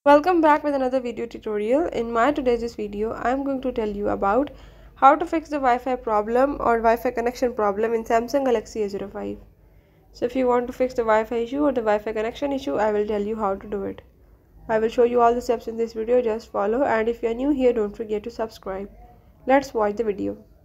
Welcome back with another video tutorial. In my today's video, I am going to tell you about how to fix the Wi-Fi problem or Wi-Fi connection problem in Samsung Galaxy A05. So if you want to fix the Wi-Fi issue or the Wi-Fi connection issue, I will tell you how to do it. I will show you all the steps in this video, just follow, and if you are new here, don't forget to subscribe. Let's watch the video.